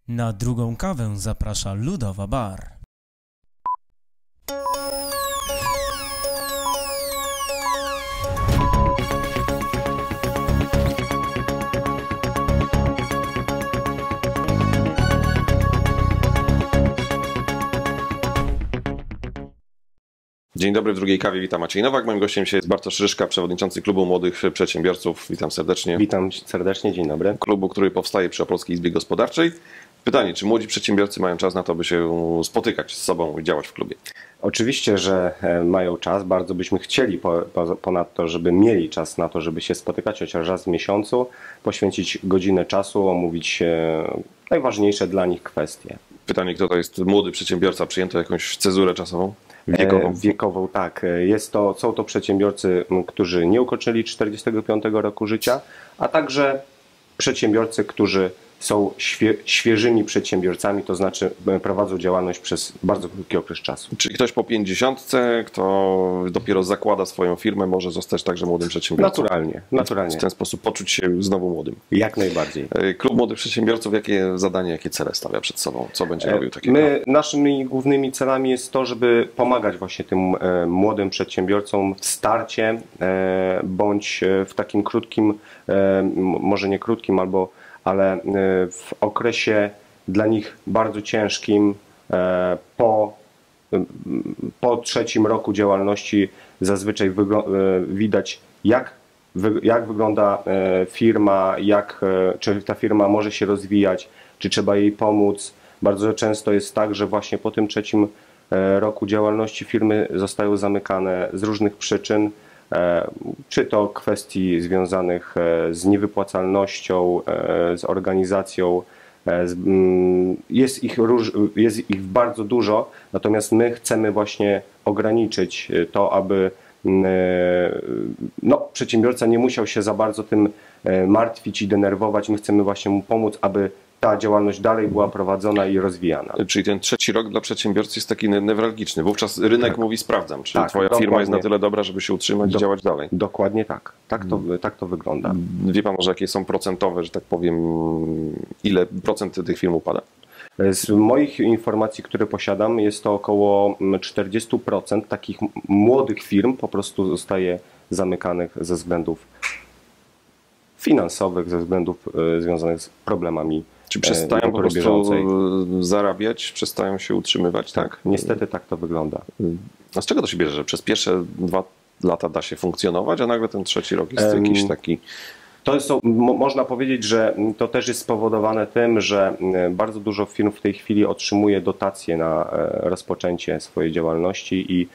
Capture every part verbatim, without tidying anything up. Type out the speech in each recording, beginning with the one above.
Na drugą kawę zaprasza Ludowa Bar. Dzień dobry, w drugiej kawie witam Maciej Nowak. Moim gościem dzisiaj jest Bartosz Ryszka, przewodniczący Klubu Młodych Przedsiębiorców. Witam serdecznie. Witam serdecznie, dzień dobry. Klubu, który powstaje przy Opolskiej Izbie Gospodarczej. Pytanie, czy młodzi przedsiębiorcy mają czas na to, by się spotykać z sobą i działać w klubie? Oczywiście, że mają czas. Bardzo byśmy chcieli po, po, ponadto, żeby mieli czas na to, żeby się spotykać chociaż raz w miesiącu, poświęcić godzinę czasu, omówić najważniejsze dla nich kwestie. Pytanie, kto to jest młody przedsiębiorca? Przyjęto jakąś cezurę czasową? Wiekową. Wiekową, tak. Jest to, są to przedsiębiorcy, którzy nie ukończyli czterdziestego piątego roku życia, a także przedsiębiorcy, którzy są świe, świeżymi przedsiębiorcami, to znaczy prowadzą działalność przez bardzo krótki okres czasu. Czyli ktoś po pięćdziesiątce, kto dopiero zakłada swoją firmę, może zostać także młodym przedsiębiorcą? Naturalnie, naturalnie. W ten sposób poczuć się znowu młodym. Jak najbardziej. Klub Młodych Przedsiębiorców jakie zadania, jakie cele stawia przed sobą? Co będzie robił takiego? My, naszymi głównymi celami jest to, żeby pomagać właśnie tym e, młodym przedsiębiorcom w starcie, e, bądź w takim krótkim, e, może nie krótkim, albo ale w okresie dla nich bardzo ciężkim, po, po trzecim roku działalności zazwyczaj widać, jak, jak wygląda firma, jak, czy ta firma może się rozwijać, czy trzeba jej pomóc. Bardzo często jest tak, że właśnie po tym trzecim roku działalności firmy zostają zamykane z różnych przyczyn. Czy to kwestii związanych z niewypłacalnością, z organizacją, jest ich, róż, jest ich bardzo dużo, natomiast my chcemy właśnie ograniczyć to, aby no, przedsiębiorca nie musiał się za bardzo tym martwić i denerwować. My chcemy właśnie mu pomóc, aby ta działalność dalej była prowadzona i rozwijana. Czyli ten trzeci rok dla przedsiębiorcy jest taki newralgiczny. Wówczas rynek tak. mówi, sprawdzam, czy tak, twoja dokładnie. firma jest na tyle dobra, żeby się utrzymać Do, i działać dalej. Dokładnie tak. Tak to, tak to wygląda. Wie pan może, jakie są procentowe, że tak powiem, ile procent tych firm upada? Z moich informacji, które posiadam, jest to około czterdzieści procent takich młodych firm po prostu zostaje zamykanych ze względów finansowych, ze względów związanych z problemami. Czy przestają po prostu bieżącej. zarabiać, przestają się utrzymywać, tak? tak? Niestety tak to wygląda. A z czego to się bierze, że przez pierwsze dwa lata da się funkcjonować, a nagle ten trzeci rok jest um, jakiś taki... To jest, można powiedzieć, że to też jest spowodowane tym, że bardzo dużo firm w tej chwili otrzymuje dotacje na rozpoczęcie swojej działalności i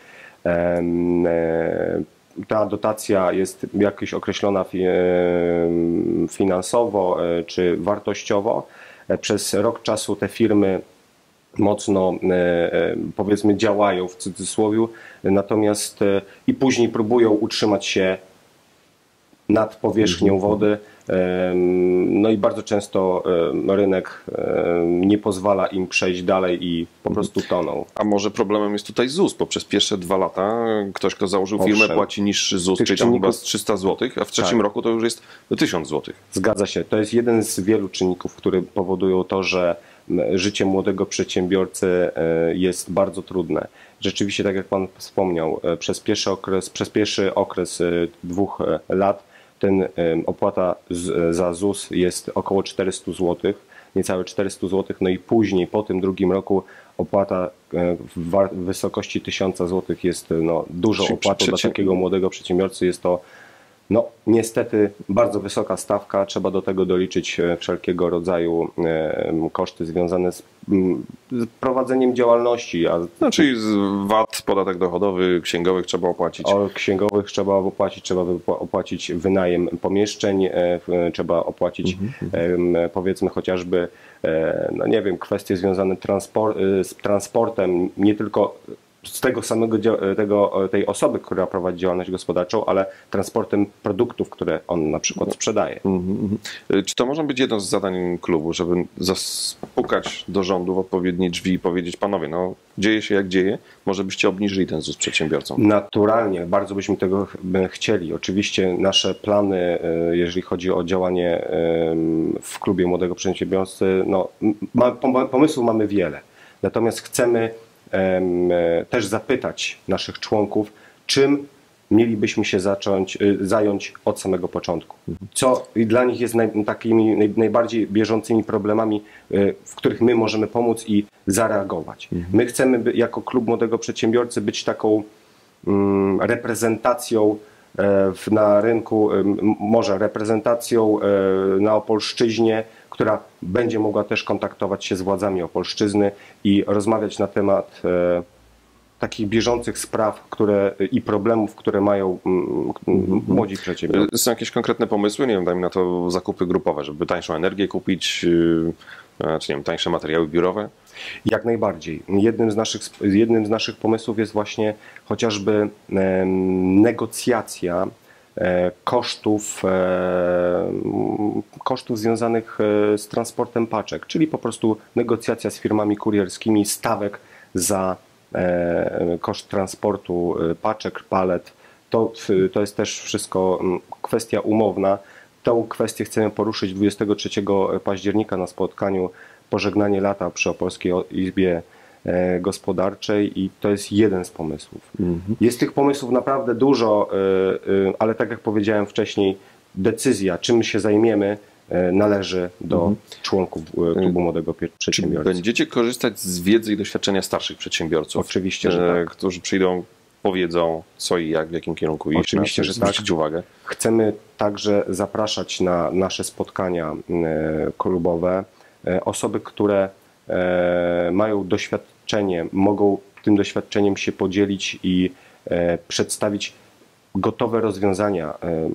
ta dotacja jest jakoś określona finansowo czy wartościowo. Przez rok czasu te firmy mocno, powiedzmy, działają w cudzysłowie, natomiast i później próbują utrzymać się nad powierzchnią wody. No i bardzo często rynek nie pozwala im przejść dalej i po prostu toną. A może problemem jest tutaj ZUS, bo przez pierwsze dwa lata ktoś, kto założył firmę, Owszem. płaci niższy ZUS, czyli tam czynników... chyba z trzysta złotych, a w trzecim tak. roku to już jest tysiąc złotych. Zgadza się. To jest jeden z wielu czynników, które powodują to, że życie młodego przedsiębiorcy jest bardzo trudne. Rzeczywiście, tak jak pan wspomniał, przez pierwszy okres, przez pierwszy okres dwóch lat ten opłata za ZUS jest około czterysta złotych, niecałe czterysta złotych, no i później po tym drugim roku opłata w wysokości tysiąc złotych jest no, dużą opłatą dla takiego młodego przedsiębiorcy. Jest to no, niestety bardzo wysoka stawka, trzeba do tego doliczyć wszelkiego rodzaju koszty związane z prowadzeniem działalności. A... No, czyli z V A T, podatek dochodowy, księgowych trzeba opłacić. O księgowych trzeba opłacić, trzeba opłacić wynajem pomieszczeń, trzeba opłacić mm-hmm. powiedzmy chociażby, no nie wiem, kwestie związane transport, z transportem, nie tylko z tego samego tego, tej osoby, która prowadzi działalność gospodarczą, ale transportem produktów, które on na przykład sprzedaje. Mm-hmm. Czy to może być jedno z zadań klubu, żeby zapukać do rządu w odpowiednie drzwi i powiedzieć, panowie, no dzieje się jak dzieje, może byście obniżyli ten ZUS przedsiębiorcom? Naturalnie, bardzo byśmy tego chcieli. Oczywiście nasze plany, jeżeli chodzi o działanie w klubie Młodego Przedsiębiorcy, no, pomysłów mamy wiele. Natomiast chcemy też zapytać naszych członków, czym mielibyśmy się zacząć, zająć od samego początku. Co dla nich jest naj, takimi naj, najbardziej bieżącymi problemami, w których my możemy pomóc i zareagować. Mhm. My chcemy by, jako klub Młodego Przedsiębiorcy być taką um, reprezentacją w, na rynku, może reprezentacją na Opolszczyźnie, która będzie mogła też kontaktować się z władzami Opolszczyzny i rozmawiać na temat e, takich bieżących spraw które, i problemów, które mają m, młodzi przedsiębiorcy. Są jakieś konkretne pomysły, nie wiem, dajmy na to zakupy grupowe, żeby tańszą energię kupić, e, czy nie wiem, tańsze materiały biurowe? Jak najbardziej. Jednym z naszych, jednym z naszych pomysłów jest właśnie chociażby e, negocjacja kosztów, kosztów związanych z transportem paczek, czyli po prostu negocjacja z firmami kurierskimi stawek za koszt transportu paczek, palet. To, to jest też wszystko kwestia umowna. Tą kwestię chcemy poruszyć dwudziestego trzeciego października na spotkaniu Pożegnanie lata przy Opolskiej Izbie Gospodarczej i to jest jeden z pomysłów. Mhm. Jest tych pomysłów naprawdę dużo, ale tak jak powiedziałem wcześniej, decyzja, czym się zajmiemy, należy do mhm. członków klubu Młodego Przedsiębiorcy. Czy będziecie korzystać z wiedzy i doświadczenia starszych przedsiębiorców? Oczywiście, że tak. Którzy przyjdą, powiedzą co i jak, w jakim kierunku iść, Oczywiście, że zwrócić tak. uwagę. Chcemy także zapraszać na nasze spotkania klubowe osoby, które mają doświadczenie, mogą tym doświadczeniem się podzielić i przedstawić gotowe rozwiązania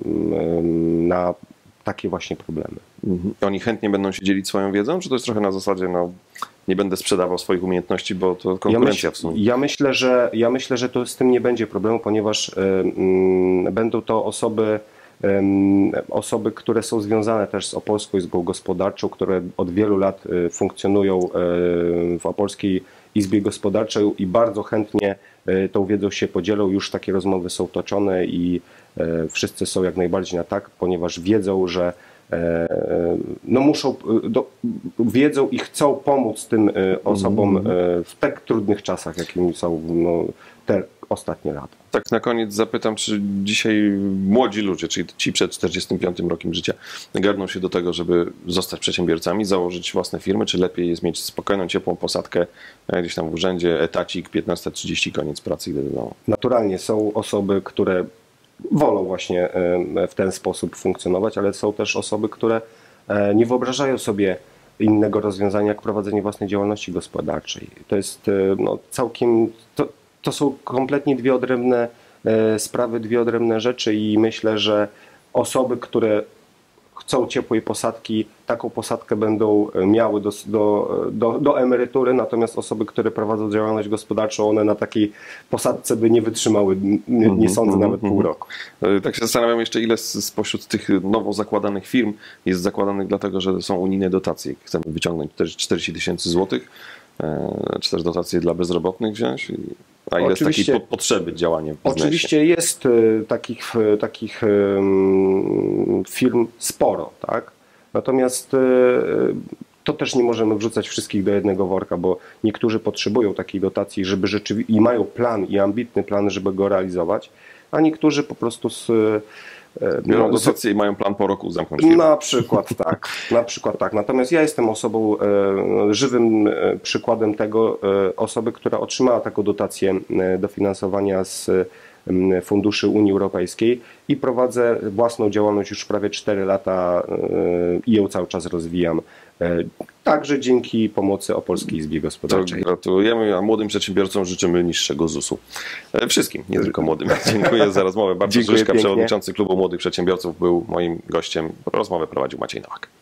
na takie właśnie problemy. Mhm. Oni chętnie będą się dzielić swoją wiedzą, czy to jest trochę na zasadzie, no nie będę sprzedawał swoich umiejętności, bo to konkurencja ja myśl, w sumie. Ja myślę, że, ja myślę, że to z tym nie będzie problemu, ponieważ y, y, będą to osoby, osoby, które są związane też z Opolską Izbą Gospodarczą, które od wielu lat funkcjonują w Opolskiej Izbie Gospodarczej i bardzo chętnie tą wiedzą się podzielą. Już takie rozmowy są toczone i wszyscy są jak najbardziej na tak, ponieważ wiedzą, że no muszą, do, wiedzą i chcą pomóc tym osobom w tak trudnych czasach, jakimi są no, te ostatnie lata. Tak na koniec zapytam, czy dzisiaj młodzi ludzie, czyli ci przed czterdziestym piątym rokiem życia, garną się do tego, żeby zostać przedsiębiorcami, założyć własne firmy, czy lepiej jest mieć spokojną, ciepłą posadkę gdzieś tam w urzędzie, etacik, piętnaście trzydzieści, koniec pracy, idę do domu? Naturalnie są osoby, które wolą właśnie w ten sposób funkcjonować, ale są też osoby, które nie wyobrażają sobie innego rozwiązania jak prowadzenie własnej działalności gospodarczej. To jest no, całkiem... To, To są kompletnie dwie odrębne sprawy, dwie odrębne rzeczy i myślę, że osoby, które chcą ciepłej posadki, taką posadkę będą miały do, do, do, do emerytury, natomiast osoby, które prowadzą działalność gospodarczą, one na takiej posadce by nie wytrzymały, nie, nie sądzę, nawet pół roku. Tak się zastanawiam jeszcze, ile spośród tych nowo zakładanych firm jest zakładanych dlatego, że są unijne dotacje. Chcemy wyciągnąć czterdzieści tysięcy złotych, czy też dotacje dla bezrobotnych wziąć. A ile oczywiście, jest takiej po, potrzeby działania w biznesie? Oczywiście jest takich, takich firm sporo, tak? Natomiast to też nie możemy wrzucać wszystkich do jednego worka, bo niektórzy potrzebują takiej dotacji, żeby rzeczywiście i mają plan i ambitny plan, żeby go realizować, a niektórzy po prostu z biorą dotacje i mają plan po roku zamknąć firmę. Na przykład tak, na przykład tak. Natomiast ja jestem osobą, e, żywym przykładem tego, e, osoby, która otrzymała taką dotację dofinansowania z funduszy Unii Europejskiej i prowadzę własną działalność już prawie cztery lata e, i ją cały czas rozwijam. E, także dzięki pomocy Opolskiej Izbie Gospodarczej. To gratulujemy, a młodym przedsiębiorcom życzymy niższego zusu. Wszystkim, nie tylko młodym. Dziękuję za rozmowę. Bartosz Szyszka, przewodniczący Klubu Młodych Przedsiębiorców, był moim gościem. Rozmowę prowadził Maciej Nowak.